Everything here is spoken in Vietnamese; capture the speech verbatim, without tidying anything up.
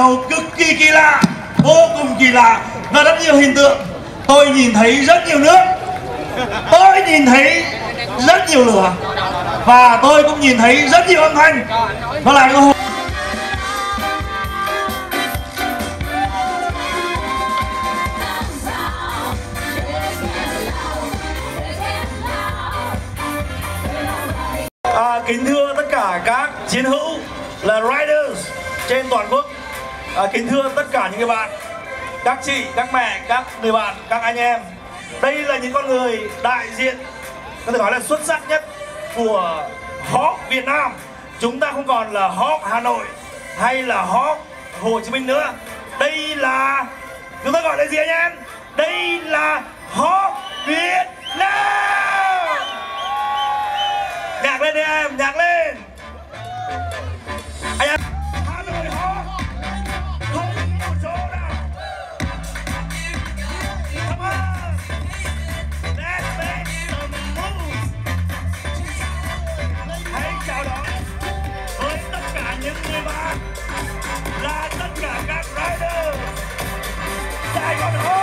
đầu cực kỳ kỳ lạ, vô cùng kỳ lạ và rất nhiều hiện tượng. Tôi nhìn thấy rất nhiều nước, tôi nhìn thấy rất nhiều lửa và tôi cũng nhìn thấy rất nhiều âm thanh. Nó là cái À, kính thưa tất cả các chiến hữu là riders trên toàn quốc, à, kính thưa tất cả những người bạn, các chị, các mẹ, các người bạn, các anh em. Đây là những con người đại diện, có thể nói là xuất sắc nhất của Hawk Việt Nam. Chúng ta không còn là Hawk Hà Nội hay là Hawk Hồ Chí Minh nữa. Đây là, chúng ta gọi là gì anh em? Đây là Hawk Việt Nam. Nhạc lên đi em, nhạc lên. Anh em Hà Nội Hawk, không một chỗ nào. Come on, let's make some moves. Hãy chào đón với tất cả những người bạn là tất cả các rider Sài Gòn Hawk.